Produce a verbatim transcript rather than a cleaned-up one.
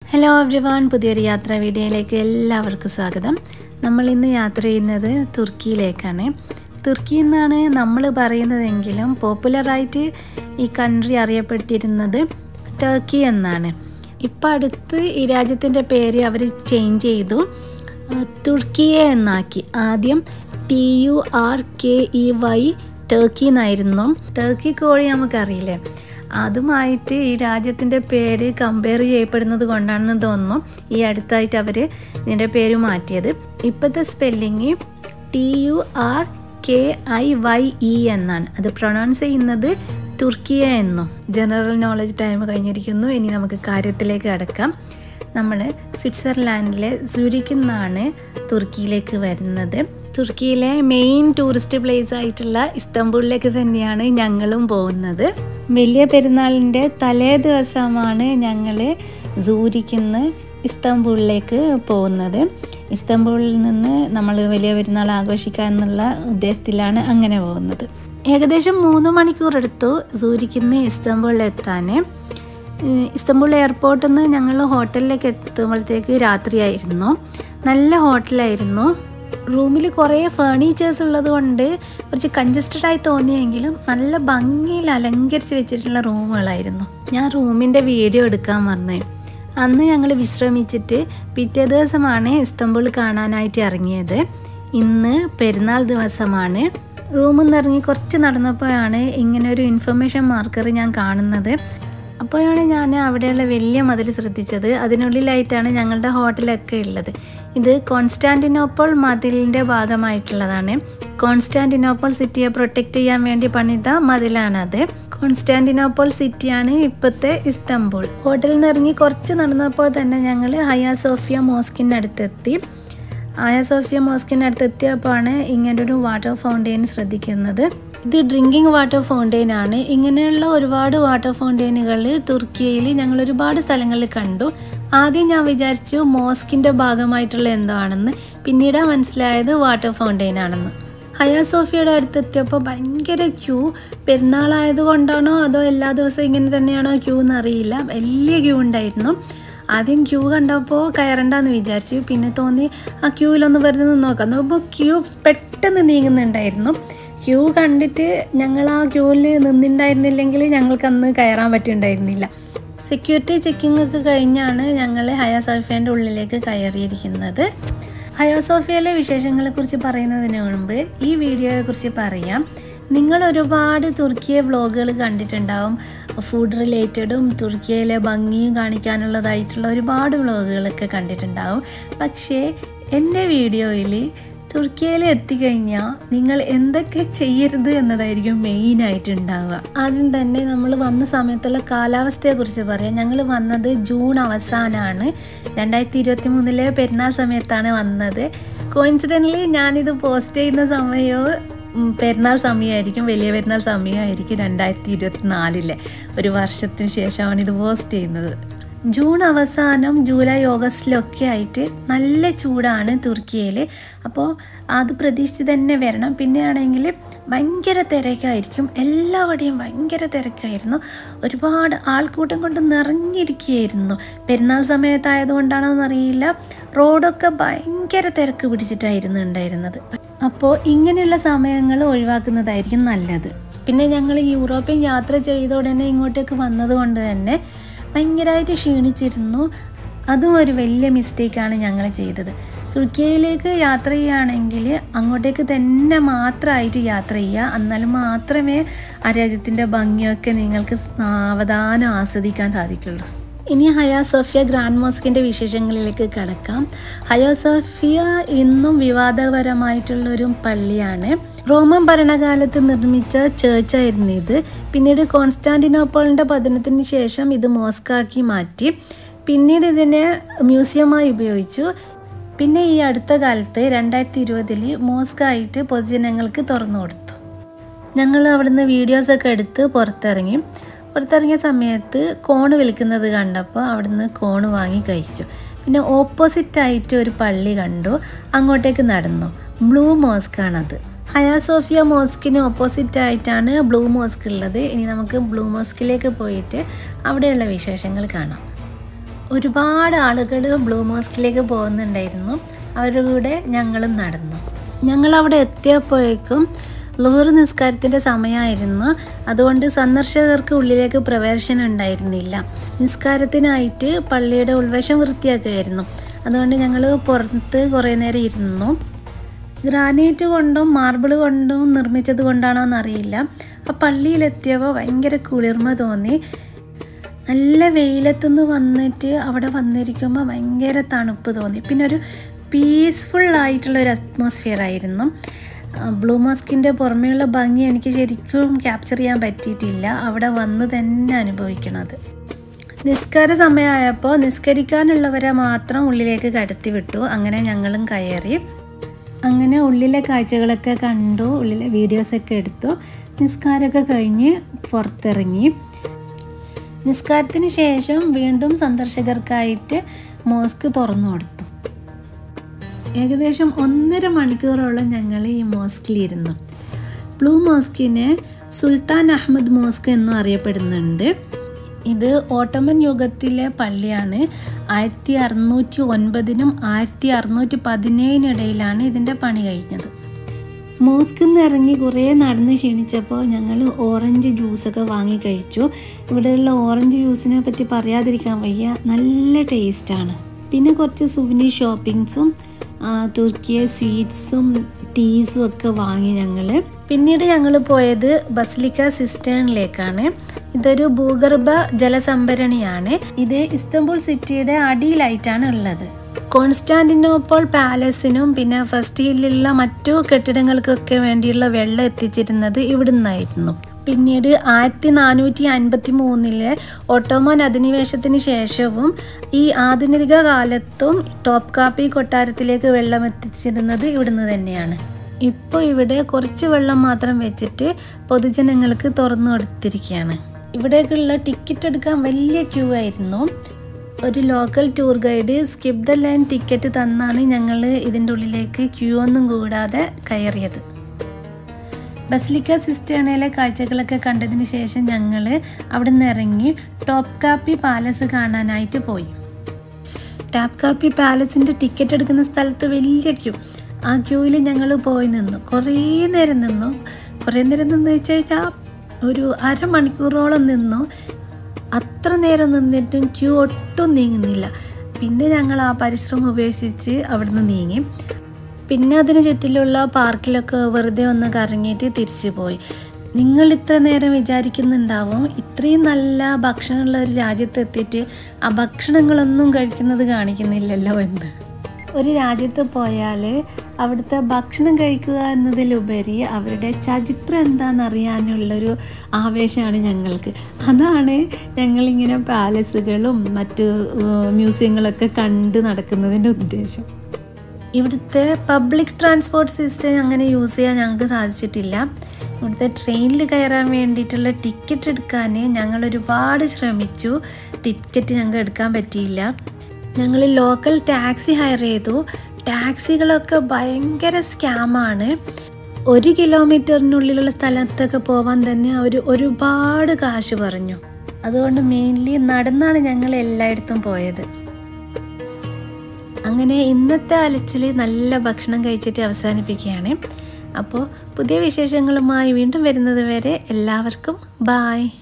Hello everyone, പുതിയൊരു യാത്രാ വീഡിയോയിലേക്ക് എല്ലാവർക്കും സ്വാഗതം. നമ്മൾ ഇന്ന് യാത്ര ചെയ്യുന്നത് തുർക്കിയിലേക്കാണ്. തുർക്കി എന്നാണ് നമ്മൾ പറയുന്നതെങ്കിലും പോപ്പുലറായിട്ട് ഈ കൺട്രി അറിയപ്പെട്ടിരുന്നത് ടർക്കി എന്നാണ്. ഇപ്പം അടുത്ത് ഈ രാജ്യത്തിൻ്റെ പേര് അവർ ചേഞ്ച് ചെയ്തു, തുർക്കിയെ എന്നാക്കി. ആദ്യം T U R K E Y Turkey എന്നായിരുന്നു. ടർക്കി കോഴി നമുക്കറിയില്ലേ, അതുമായിട്ട് ഈ രാജ്യത്തിൻ്റെ പേര് കമ്പയർ ചെയ്യപ്പെടുന്നത് കൊണ്ടാണെന്ന് തോന്നുന്നു ഈ അടുത്തായിട്ട് അവർ ഇതിൻ്റെ പേര് മാറ്റിയത്. ഇപ്പോഴത്തെ spelling T U R K I Y E എന്നാണ്. അത് പ്രൊണൗൺസ് ചെയ്യുന്നത് തുർക്കിയ എന്നും. ജനറൽ നോളജ് ടൈം കഴിഞ്ഞിരിക്കുന്നു. ഇനി നമുക്ക് കാര്യത്തിലേക്ക് കടക്കാം. നമ്മൾ സ്വിറ്റ്സർലാൻഡിലെ സൂരിക്കിൽ നിന്നാണ് തുർക്കിയിലേക്ക് വരുന്നത്. തുർക്കിയിലെ മെയിൻ ടൂറിസ്റ്റ് പ്ലേസ് ആയിട്ടുള്ള ഇസ്താംബൂളിലേക്ക് തന്നെയാണ് ഞങ്ങളും പോകുന്നത്. വലിയ പെരുന്നാളിൻ്റെ തലേ ദിവസമാണ് ഞങ്ങൾ സൂരിക്കിൽ നിന്ന് ഇസ്താംബൂളിലേക്ക് പോകുന്നത്. ഇസ്താംബൂളിൽ നിന്ന് നമ്മൾ വലിയ പെരുന്നാൾ ആഘോഷിക്കുക എന്നുള്ള ഉദ്ദേശത്തിലാണ് അങ്ങനെ പോകുന്നത്. ഏകദേശം മൂന്ന് മണിക്കൂർ എടുത്തു സൂരിക്കിൽ നിന്ന് ഇസ്താംബൂളിൽ എത്താൻ. ഇസ്താംബൂൾ എയർപോർട്ടിൽ നിന്ന് ഞങ്ങൾ ഹോട്ടലിലേക്ക് എത്തുമ്പോഴത്തേക്ക് രാത്രിയായിരുന്നു. നല്ല ഹോട്ടലായിരുന്നു. റൂമിൽ കുറേ ഫേർണിച്ചേഴ്സ് ഉള്ളത് കൊണ്ട് കുറച്ച് കൺജസ്റ്റഡായി തോന്നിയെങ്കിലും നല്ല ഭംഗിയിൽ അലങ്കരിച്ച് വെച്ചിട്ടുള്ള റൂമുകളായിരുന്നു. ഞാൻ റൂമിൻ്റെ വീഡിയോ എടുക്കാൻ മറന്നു. അന്ന് ഞങ്ങൾ വിശ്രമിച്ചിട്ട് പിറ്റേ ദിവസമാണ് ഇസ്താംബൂൾ കാണാനായിട്ട് ഇറങ്ങിയത്. ഇന്ന് പെരുന്നാൾ ദിവസമാണ്. റൂമിൽ നിന്ന് ഇറങ്ങി കുറച്ച് നടന്നപ്പോഴാണ് ഇങ്ങനെ ഒരു ഇൻഫർമേഷൻ മാർക്കർ ഞാൻ കാണുന്നത്. അപ്പോഴാണ് ഞാൻ അവിടെയുള്ള വലിയ മതിൽ ശ്രദ്ധിച്ചത്. അതിനുള്ളിലായിട്ടാണ് ഞങ്ങളുടെ ഹോട്ടലൊക്കെ ഉള്ളത്. ഇത് കോൺസ്റ്റാന്റിനോപ്പിൾ മതിലിൻ്റെ ഭാഗമായിട്ടുള്ളതാണ്. കോൺസ്റ്റാന്റിനോപ്പിൾ സിറ്റിയെ പ്രൊട്ടക്റ്റ് ചെയ്യാൻ വേണ്ടി പണിത മതിലാണത്. കോൺസ്റ്റാന്റിനോപ്പിൾ സിറ്റിയാണ് ഇപ്പോഴത്തെ ഇസ്താംബൂൾ. ഹോട്ടലിൽ നിന്ന് ഇറങ്ങി കുറച്ച് നടന്നപ്പോൾ തന്നെ ഞങ്ങൾ ഹയാ സോഫിയ മോസ്കിനടുത്തെത്തി. ഹയാ സോഫിയ മോസ്കിനടുത്തെത്തിയപ്പോഴാണ് ഇങ്ങനൊരു വാട്ടർ ഫൗണ്ടെയിൻ ശ്രദ്ധിക്കുന്നത്. ഇത് ഡ്രിങ്കിങ് വാട്ടർ ഫൗണ്ടെയിൻ ആണ്. ഇങ്ങനെയുള്ള ഒരുപാട് വാട്ടർ ഫൗണ്ടെയിനുകൾ തുർക്കിയയിൽ ഞങ്ങൾ ഒരുപാട് സ്ഥലങ്ങളിൽ കണ്ടു. ആദ്യം ഞാൻ വിചാരിച്ചു മോസ്കിൻ്റെ ഭാഗമായിട്ടുള്ള എന്തോ ആണെന്ന്, പിന്നീട് മനസ്സിലായത് വാട്ടർ ഫൗണ്ടെയിൻ ആണെന്ന്. ഹയാ സോഫിയയുടെ അടുത്തെത്തിയപ്പോൾ ഭയങ്കര ക്യൂ. പെരുന്നാളായത് കൊണ്ടാണോ അതോ എല്ലാ ദിവസവും ഇങ്ങനെ തന്നെയാണോ ക്യൂ എന്നറിയില്ല. വലിയ ക്യൂ ഉണ്ടായിരുന്നു. ആദ്യം ക്യൂ കണ്ടപ്പോൾ കയറണ്ടെന്ന് വിചാരിച്ചു. പിന്നെ തോന്നി ആ ക്യൂവിലൊന്ന് വെറുതെ നിന്ന് നോക്കാം. നോക്കുമ്പോൾ ക്യൂ പെട്ടെന്ന് നീങ്ങുന്നുണ്ടായിരുന്നു. ക്യൂ കണ്ടിട്ട് ഞങ്ങൾ ആ ക്യൂവിൽ നിന്നിട്ടുണ്ടായിരുന്നില്ലെങ്കിൽ ഞങ്ങൾക്കന്ന് കയറാൻ പറ്റിയിട്ടുണ്ടായിരുന്നില്ല. സെക്യൂരിറ്റി ചെക്കിംഗ് ഒക്കെ കഴിഞ്ഞാണ് ഞങ്ങൾ ഹയാ സോഫിയേൻ്റെ ഉള്ളിലേക്ക് കയറിയിരിക്കുന്നത്. ഹയാ സോഫിയയിലെ വിശേഷങ്ങളെക്കുറിച്ച് പറയുന്നതിന് മുൻപ് ഈ വീഡിയോയെക്കുറിച്ച് പറയാം. നിങ്ങൾ ഒരുപാട് തുർക്കിയെ വ്ളോഗുകൾ കണ്ടിട്ടുണ്ടാവും. ഫുഡ് റിലേറ്റഡും തുർക്കിയയിലെ ഭംഗിയും കാണിക്കാനുള്ളതായിട്ടുള്ള ഒരുപാട് വ്ളോഗുകളൊക്കെ കണ്ടിട്ടുണ്ടാവും. പക്ഷേ എൻ്റെ വീഡിയോയിൽ തുർക്കിയയിൽ എത്തിക്കഴിഞ്ഞാൽ നിങ്ങൾ എന്തൊക്കെ ചെയ്യരുത് എന്നതായിരിക്കും മെയിനായിട്ട് ഉണ്ടാവുക. ആദ്യം തന്നെ നമ്മൾ വന്ന സമയത്തുള്ള കാലാവസ്ഥയെക്കുറിച്ച് പറയാം. ഞങ്ങൾ വന്നത് ജൂൺ അവസാനമാണ്. രണ്ടായിരത്തി ഇരുപത്തി മൂന്നിലെ പെരുന്നാൾ സമയത്താണ് വന്നത്. കോയിൻസിഡൻ്റലി ഞാനിത് പോസ്റ്റ് ചെയ്യുന്ന സമയവും പെരുന്നാൾ സമയമായിരിക്കും, വലിയ പെരുന്നാൾ സമയമായിരിക്കും രണ്ടായിരത്തി ഇരുപത്തി നാലിലെ ഒരു വർഷത്തിന് ശേഷമാണ് ഇത് പോസ്റ്റ് ചെയ്യുന്നത്. ജൂൺ അവസാനം ജൂലൈ ഓഗസ്റ്റിലൊക്കെ ആയിട്ട് നല്ല ചൂടാണ് തുർക്കിയയിൽ. അപ്പോൾ അത് പ്രതീക്ഷിച്ച് തന്നെ വരണം. പിന്നെയാണെങ്കിൽ ഭയങ്കര തിരക്കായിരിക്കും. എല്ലാവരുടെയും ഭയങ്കര തിരക്കായിരുന്നു. ഒരുപാട് ആൾക്കൂട്ടം കൊണ്ട് നിറഞ്ഞിരിക്കുകയായിരുന്നു. പെരുന്നാൾ സമയത്തായതുകൊണ്ടാണോ എന്നറിയില്ല, റോഡൊക്കെ ഭയങ്കര തിരക്ക് പിടിച്ചിട്ടായിരുന്നു ഉണ്ടായിരുന്നത്. അപ്പോൾ ഇങ്ങനെയുള്ള സമയങ്ങൾ ഒഴിവാക്കുന്നതായിരിക്കും നല്ലത്. പിന്നെ ഞങ്ങൾ യൂറോപ്യൻ യാത്ര ചെയ്ത ഉടനെ ഇങ്ങോട്ടേക്ക് വന്നത് കൊണ്ട് തന്നെ ഭയങ്കരമായിട്ട് ക്ഷീണിച്ചിരുന്നു. അതും ഒരു വലിയ മിസ്റ്റേക്കാണ് ഞങ്ങൾ ചെയ്തത്. തുർക്കിയയിലേക്ക് യാത്ര ചെയ്യുകയാണെങ്കിൽ അങ്ങോട്ടേക്ക് തന്നെ മാത്രമായിട്ട് യാത്ര ചെയ്യുക. എന്നാലും മാത്രമേ ആ രാജ്യത്തിൻ്റെ ഭംഗിയൊക്കെ നിങ്ങൾക്ക് സാവധാനം ആസ്വദിക്കാൻ സാധിക്കുള്ളൂ. ഇനി ഹയാ സോഫിയ ഗ്രാൻഡ് മോസ്കിൻ്റെ വിശേഷങ്ങളിലേക്ക് കടക്കാം. ഹയാ സോഫിയ ഇന്നും വിവാദപരമായിട്ടുള്ളൊരു പള്ളിയാണ്. റോമൻ ഭരണകാലത്ത് നിർമ്മിച്ച ചേർച്ചായിരുന്നു ഇത്. പിന്നീട് കോൺസ്റ്റാന്റിനോപ്പിളിൻ്റെ പതനത്തിന് ശേഷം ഇത് മോസ്കാക്കി മാറ്റി. പിന്നീട് ഇതിനെ മ്യൂസിയമായി ഉപയോഗിച്ചു. പിന്നെ ഈ അടുത്ത കാലത്ത് രണ്ടായിരത്തി ഇരുപതിൽ മോസ്കായിട്ട് പൊതുജനങ്ങൾക്ക് തുറന്നു കൊടുത്തു. ഞങ്ങൾ അവിടുന്ന് വീഡിയോസൊക്കെ എടുത്ത് പുറത്തിറങ്ങി. പുറത്തിറങ്ങിയ സമയത്ത് കോണ് വിൽക്കുന്നത് കണ്ടപ്പോൾ അവിടുന്ന് കോണ് വാങ്ങി കഴിച്ചു. പിന്നെ ഓപ്പോസിറ്റായിട്ട് ഒരു പള്ളി കണ്ടു. അങ്ങോട്ടേക്ക് നടന്നു. ബ്ലൂ മോസ്കാണത്. ഹയാ സോഫിയ മോസ്കിന് ഓപ്പോസിറ്റ് ആയിട്ടാണ് ബ്ലൂ മോസ്ക് ഉള്ളത്. ഇനി നമുക്ക് ബ്ലൂ മോസ്കിലേക്ക് പോയിട്ട് അവിടെയുള്ള വിശേഷങ്ങൾ കാണാം. ഒരുപാട് ആളുകൾ ബ്ലൂ മോസ്കിലേക്ക് പോകുന്നുണ്ടായിരുന്നു. അവരുടെ കൂടെ ഞങ്ങളും നടന്നു. ഞങ്ങളവിടെ എത്തിയപ്പോഴേക്കും ളുഹർ നിസ്കാരത്തിൻ്റെ സമയമായിരുന്നു. അതുകൊണ്ട് സന്ദർശകർക്ക് ഉള്ളിലേക്ക് പ്രവേശനം ഉണ്ടായിരുന്നില്ല. നിസ്കാരത്തിനായിട്ട് പള്ളിയുടെ ഉൾവശം വൃത്തിയാക്കുകയായിരുന്നു. അതുകൊണ്ട് ഞങ്ങൾ പുറത്ത് കുറേ നേരം ഇരുന്നു. ഗ്രാനൈറ്റ് കൊണ്ടും മാർബിൾ കൊണ്ടും നിർമ്മിച്ചത് കൊണ്ടാണോ എന്നറിയില്ല, ആ പള്ളിയിലെത്തിയപ്പോൾ ഭയങ്കര കുളിർമ തോന്നി. നല്ല വെയിലത്തുനിന്ന് വന്നിട്ട് അവിടെ വന്നിരിക്കുമ്പോൾ ഭയങ്കര തണുപ്പ് തോന്നി. പിന്നെ ഒരു പീസ്ഫുള്ളായിട്ടുള്ളൊരു അറ്റ്മോസ്ഫിയർ ആയിരുന്നു. ബ്ലൂ മോസ്കിൻ്റെ പുറമേയുള്ള ഭംഗി എനിക്ക് ശരിക്കും ക്യാപ്ചർ ചെയ്യാൻ പറ്റിയിട്ടില്ല. അവിടെ വന്ന് തന്നെ അനുഭവിക്കണത്. നിസ്കാര സമയമായപ്പോൾ നിസ്കരിക്കാനുള്ളവരെ മാത്രം ഉള്ളിലേക്ക് കടത്തി വിട്ടു. അങ്ങനെ ഞങ്ങളും കയറി. അങ്ങനെ ഉള്ളിലെ കാഴ്ചകളൊക്കെ കണ്ടു, ഉള്ളിലെ വീഡിയോസൊക്കെ എടുത്തു. നിസ്കാരമൊക്കെ കഴിഞ്ഞ് പുറത്തിറങ്ങി. നിസ്കാരത്തിന് ശേഷം വീണ്ടും സന്ദർശകർക്കായിട്ട് മോസ്ക് തുറന്നു കൊടുത്തു. ഏകദേശം ഒന്നര മണിക്കൂറോളം ഞങ്ങൾ ഈ മോസ്കിലിരുന്നു. ബ്ലൂ മോസ്കിനെ സുൽത്താൻ അഹമ്മദ് മോസ്ക് എന്നും അറിയപ്പെടുന്നുണ്ട്. ഇത് ഓട്ടോമൻ യുഗത്തിലെ പള്ളിയാണ്. ആയിരത്തി അറുന്നൂറ്റി ഒൻപതിനും ആയിരത്തി അറുന്നൂറ്റി പതിനേഴിനിടയിലാണ് ഇതിൻ്റെ പണി കഴിഞ്ഞത്. മോസ്കിൽ നിന്ന് ഇറങ്ങി കുറേ നടന്ന് ക്ഷീണിച്ചപ്പോൾ ഞങ്ങൾ ഓറഞ്ച് ജ്യൂസൊക്കെ വാങ്ങി കഴിച്ചു. ഇവിടെയുള്ള ഓറഞ്ച് ജ്യൂസിനെ പറ്റി പറയാതിരിക്കാൻ വയ്യ, നല്ല ടേസ്റ്റാണ്. പിന്നെ കുറച്ച് സുവനീർ ഷോപ്പിങ്സും തുർക്കിയെ സ്വീറ്റ്സും ടീസും ഒക്കെ വാങ്ങി ഞങ്ങൾ. പിന്നീട് ഞങ്ങൾ പോയത് ബസിലിക്ക സിസ്റ്റേണിലേക്കാണ്. ഇതൊരു ഭൂഗർഭ ജലസംഭരണിയാണ്. ഇത് ഇസ്തംബുൾ സിറ്റിയുടെ അടിയിലായിട്ടാണ് ഉള്ളത്. കോൺസ്റ്റാന്റിനോപ്പിൾ പാലസിനും പിന്നെ ഫസ്റ്റ് ഹില്ലിലുള്ള മറ്റു കെട്ടിടങ്ങൾക്കൊക്കെ വേണ്ടിയുള്ള വെള്ളം എത്തിച്ചിരുന്നത് ഇവിടുന്നായിരുന്നു. പിന്നീട് ആയിരത്തി നാനൂറ്റി അൻപത്തി മൂന്നിലെ ഒട്ടോമൻ അധിനിവേശത്തിന് ശേഷവും ഈ ആധുനിക കാലത്തും ടോപ്കാപ്പി കൊട്ടാരത്തിലേക്ക് വെള്ളം എത്തിച്ചിരുന്നത് ഇവിടുന്ന് തന്നെയാണ്. ഇപ്പോൾ ഇവിടെ കുറച്ച് വെള്ളം മാത്രം വെച്ചിട്ട് പൊതുജനങ്ങൾക്ക് തുറന്നു കൊടുത്തിരിക്കുകയാണ്. ഇവിടേക്കുള്ള ടിക്കറ്റ് എടുക്കാൻ വലിയ ക്യൂ ആയിരുന്നു. ഒരു local tour guide skip the line ticket തന്നാണ് ഞങ്ങൾ ഇതിൻ്റെ ഉള്ളിലേക്ക് ക്യൂ ഒന്നും കൂടാതെ കയറിയത്. ബസിലിക്ക സിസ്റ്റേണയിലെ കാഴ്ചകളൊക്കെ കണ്ടതിന് ശേഷം ഞങ്ങൾ അവിടെ നിന്ന് ഇറങ്ങി ടോപ്കാപ്പി പാലസ് കാണാനായിട്ട് പോയി. ടോപ്കാപ്പി പാലസിൻ്റെ ടിക്കറ്റ് എടുക്കുന്ന സ്ഥലത്ത് വലിയ ക്യൂ. ആ ക്യൂവിൽ ഞങ്ങൾ പോയി നിന്നു. കുറേ നേരം നിന്നു. കുറേ നേരം നിന്ന് വെച്ച് കഴിഞ്ഞാൽ ഒരു അരമണിക്കൂറോളം നിന്നു. അത്ര നേരം നിന്നിട്ടും ക്യൂ ഒട്ടും നീങ്ങുന്നില്ല. പിന്നെ ഞങ്ങൾ ആ പരിശ്രമം ഉപേക്ഷിച്ച് അവിടെ നിന്ന് നീങ്ങി. പിന്നെ അതിന് ചുറ്റിലുള്ള പാർക്കിലൊക്കെ വെറുതെ ഒന്ന് കറങ്ങിയിട്ട് തിരിച്ചു പോയി. നിങ്ങൾ ഇത്ര നേരം വിചാരിക്കുന്നുണ്ടാവും ഇത്രയും നല്ല ഭക്ഷണമുള്ള ഒരു രാജ്യത്ത് എത്തിയിട്ട് ആ ഭക്ഷണങ്ങളൊന്നും കഴിക്കുന്നത് കാണിക്കുന്നില്ലല്ലോ എന്ന്. ഒരു രാജ്യത്ത് പോയാൽ അവിടുത്തെ ഭക്ഷണം കഴിക്കുക എന്നതിലുപരി അവരുടെ ചരിത്രം എന്താണെന്നറിയാനുള്ളൊരു ആവേശമാണ് ഞങ്ങൾക്ക്. അതാണ് ഞങ്ങളിങ്ങനെ പാലസുകളും മറ്റു മ്യൂസിയങ്ങളൊക്കെ കണ്ട് നടക്കുന്നതിൻ്റെ ഉദ്ദേശം. ഇവിടുത്തെ പബ്ലിക് ട്രാൻസ്പോർട്ട് സിസ്റ്റം അങ്ങനെ യൂസ് ചെയ്യാൻ ഞങ്ങൾക്ക് സാധിച്ചിട്ടില്ല. ഇവിടുത്തെ ട്രെയിനിൽ കയറാൻ വേണ്ടിയിട്ടുള്ള ടിക്കറ്റ് എടുക്കാൻ ഞങ്ങൾ ഒരുപാട് ശ്രമിച്ചു. ടിക്കറ്റ് ഞങ്ങൾക്ക് എടുക്കാൻ പറ്റിയില്ല. ഞങ്ങൾ ലോക്കൽ ടാക്സി ഹയർ ചെയ്തു. ടാക്സികളൊക്കെ ഭയങ്കര സ്കാമാണ്. ഒരു കിലോമീറ്ററിനുള്ളിലുള്ള സ്ഥലത്തൊക്കെ പോകാൻ തന്നെ അവർ ഒരുപാട് കാശ് പറഞ്ഞു. അതുകൊണ്ട് മെയിൻലി നടന്നാണ് ഞങ്ങൾ എല്ലായിടത്തും പോയത്. അങ്ങനെ ഇന്നത്തെ അലച്ചിൽ നല്ല ഭക്ഷണം കഴിച്ചിട്ട് അവസാനിപ്പിക്കുകയാണ്. അപ്പോൾ പുതിയ വിശേഷങ്ങളുമായി വീണ്ടും വരുന്നത് വരെ എല്ലാവർക്കും ബായ്.